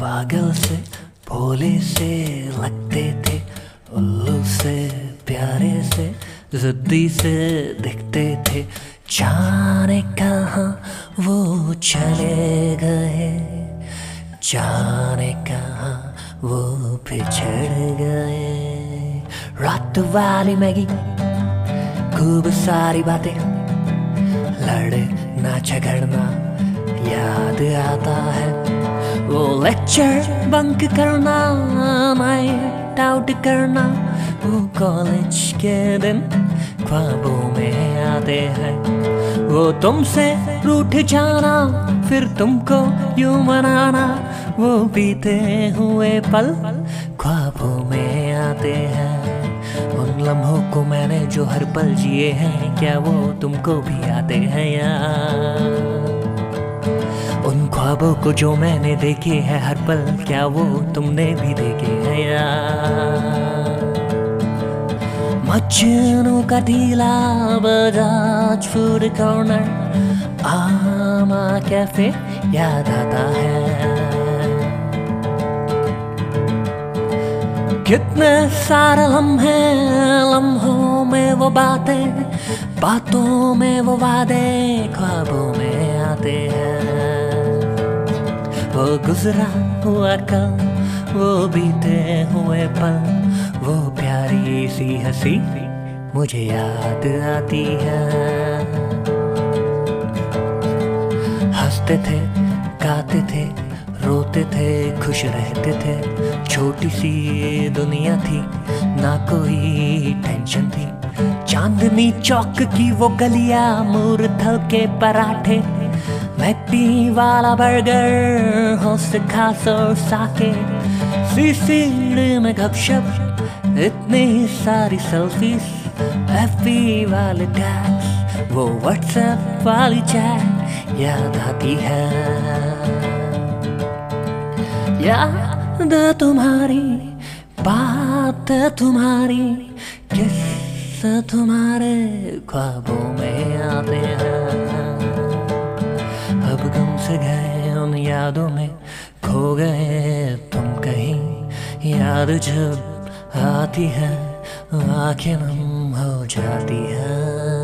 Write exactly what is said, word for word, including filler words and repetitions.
पागल से भोले से लगते थे, उल्लू से प्यारे से जिद्दी से दिखते थे। जाने कहाँ वो चले गए, जाने कहाँ वो बिछड़ गए। रात वाली मैगी खूब सारी बातें, लड़ना झगड़ना याद आता है। वो लेक्चर बंक करना, नाइट आउट करना, वो कॉलेज के दिन ख्वाबों में आते हैं। वो तुमसे रूठ जाना, फिर तुमको यूं मनाना, वो बीते हुए पल ख्वाबों में आते हैं। उन लम्हों को मैंने जो हर पल जिए हैं, क्या वो तुमको भी आते हैं यार? उन ख्वाबों को जो मैंने देखे हैं हर पल, क्या वो तुमने भी देखे हैं यार? मजनू का ढीला Bajaj food corner, Ama cafe याद आता है। कितने सारे लम्हे, लम्हों में वो बातें, बातों में वो वादे ख्वाबों में आते हैं। वो गुजरा हुआ कल, वो बीते हुए पल, वो प्यारी सी हंसी मुझे याद आती है। हंसते थे, गाते थे, रोते थे, खुश रहते थे। छोटी सी दुनिया थी, ना कोई टेंशन थी। चांदनी चौक की वो गलियां, मूर्धल के पराठे, मैकडी वाला बर्गर, होस्ट खास और साके, सीसीडी में गपशप, इतनी सारी सेल्फीज, एफबी वाले टैग्स, वो व्हाट्सएप वाली चैट याद आती है। याद तुम्हारी, बात तुम्हारी, किस्से तुम्हारे ख्वाबों में आते हैं। अब गम से गए उन यादों में, खो गए तुम कहीं। याद जब आती है, आंखें नम हो जाती है।